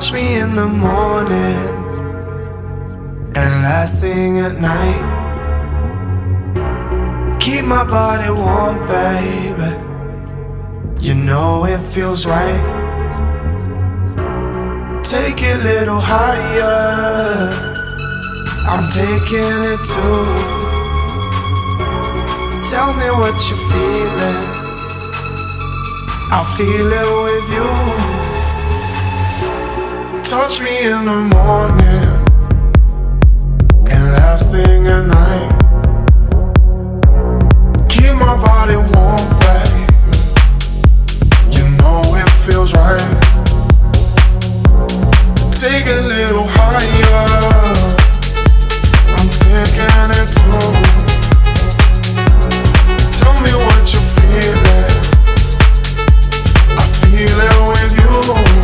Touch me in the morning and last thing at night. Keep my body warm, baby. You know it feels right. Take it a little higher. I'm taking it too. Tell me what you're feeling. I'll feel it with you. Touch me in the morning and last thing at night. Keep my body warm, babe. You know it feels right. Take it a little higher. I'm taking it too. Tell me what you're feeling. I feel it with you.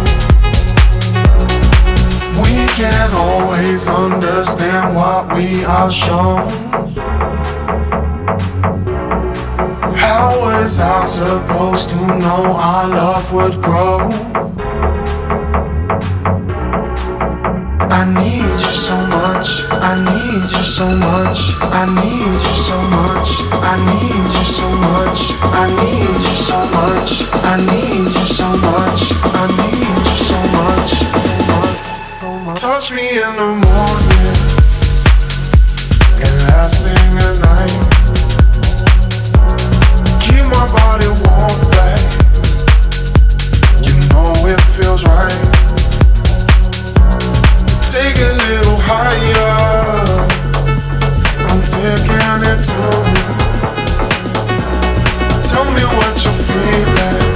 We can't always understand what we are shown. How was I supposed to know our love would grow? I need you so much, I need you so much, I need you so much, I need you so much, I need you so much, I need you so much, I need you so much. Touch me in the morning and last thing at night. Keep my body warm, babe. You know it feels right. Take it a little higher. I'm taking it too. Tell me what you're feeling.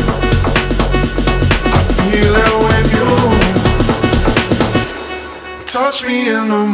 I feel it with you. Touch me in the